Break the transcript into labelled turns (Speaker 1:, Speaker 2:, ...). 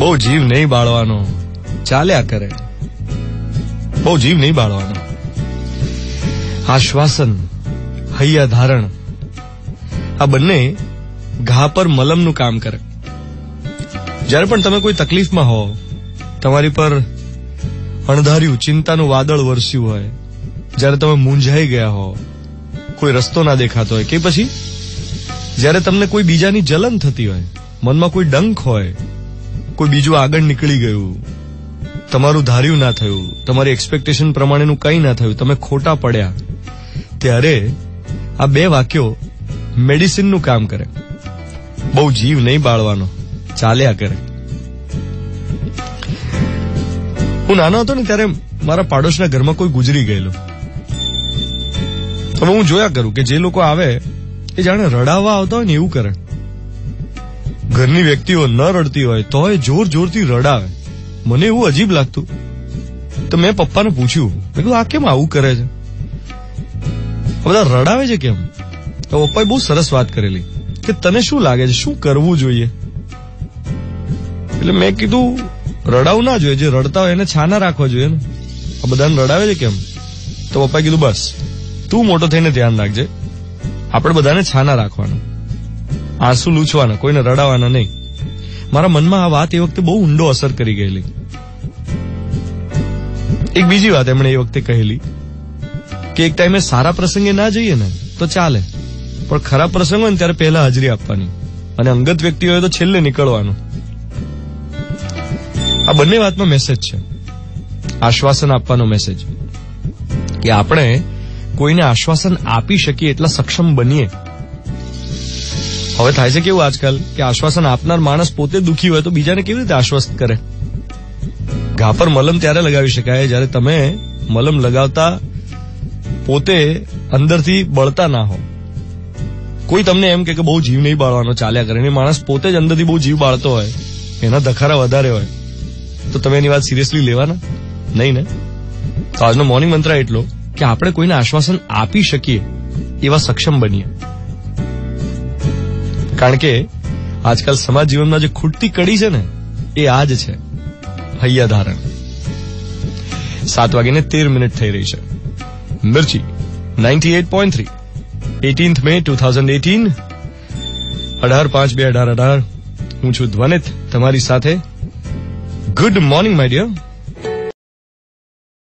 Speaker 1: બહુ જીવ નહીં બાળવાનો, ચાલ્યા કરે. બહુ જીવ નહીં બાળવાનો. આશ્વાસન, હૈયા ધારણ, આ બંને ઘા પર મલમનું કામ કરે. જ્યારે પણ તમે કોઈ તકલીફમાં હો, તમારી પર અણધાર્યું ચિંતાનું વાદળ વરસ્યું હોય, જ્યારે તમે મૂંઝાઈ ગયા હો, કોઈ રસ્તો ના દેખાતો હોય, કે પછી જ્યારે તમને કોઈ બીજાની જલન થતી હોય, મનમાં કોઈ ડંખ હોય, કોઈ બીજું આગળ નીકળી ગયું, તમારું ધાર્યું ના થયું, તમારી એક્સપેક્ટેશન પ્રમાણેનું કંઈ ના થયું, તમે ખોટા પડ્યા, ત્યારે આ બે વાક્યો મેડિસિનનું કામ કરે. બહુ જીવ નહીં બાળવાનો, ચાલ્યા કરે. હું નાનો હતો ને ત્યારે મારા પાડોશના ઘરમાં કોઈ ગુજરી ગયેલું. હવે હું જોયા કરું કે જે લોકો આવે એ જાણે રડાવવા આવતા હોય ને એવું કરે. ઘરની વ્યક્તિઓ ન રડતી હોય તોય જોર જોરથી રડાવે. મને એવું અજીબ લાગતું. તો મેં પપ્પાને પૂછ્યું, મેં કીધું આ કેમ આવું કરે છે, બધા રડાવે છે કેમ? તો પપ્પાએ બહુ સરસ વાત કરેલી કે તને શું લાગે છે, શું કરવું જોઈએ? એટલે મેં કીધું રડાવું ના જોઈએ, જે રડતા હોય એને છાના રાખવા જોઈએ ને, આ બધાને રડાવે છે કેમ? તો પપ્પાએ કીધું બસ તું મોટો થઈને ધ્યાન રાખજે, આપણે બધાને છાના રાખવાના, આંસુ લૂછવાના, કોઈને રડાવવાના નહીં. મારા મનમાં આ વાત એ વખતે બહુ ઊંડો અસર કરી ગયેલી. એક બીજી વાત એમણે એ વખતે કહેલી કે એક ટાઈમે સારા પ્રસંગે ના જઈએ ને તો ચાલે, પણ ખરાબ પ્રસંગ હોય ને ત્યારે પહેલા હાજરી આપવાની, અને અંગત વ્યક્તિ હોય તો છેલ્લે નીકળવાનું. આ બંને વાતમાં મેસેજ છે, આશ્વાસન આપવાનો મેસેજ, કે આપણે કોઈને આશ્વાસન આપી શકીએ એટલા સક્ષમ બનીએ. હવે થાય છે કેવું આજકાલ કે આશ્વાસન આપનાર માણસ પોતે દુઃખી હોય તો બીજાને કેવી રીતે આશ્વસ્ત કરે? ઘા પર મલમ ત્યારે લગાવી શકાય જ્યારે તમે મલમ લગાવતા પોતે અંદરથી બળતા ના હો. કોઈ તમને એમ કે બહુ જીવ નહીં બાળવાનો, ચાલ્યા કરે, માણસ પોતે જ અંદરથી બહુ જીવ બાળતો હોય, એના ધખારા વધારે હોય, તો તમે એની વાત સિરિયસલી લેવાના નહીં ને? તો આજનો મોર્નિંગ મંત્ર એટલો કે આપણે કોઈને આશ્વાસન આપી શકીએ એવા સક્ષમ બનીએ. કારણ કે આજકાલ સમાજ જીવનમાં જે ખૂટતી કડી છે ને એ આ જ છે, હૈયા ધારણ. 7:13 થઈ રહી છે. મિર્ચી 98.3 18th May 2018 18/5/2018. હું છું ધ્વનિત તમારી સાથે. Good morning my dear.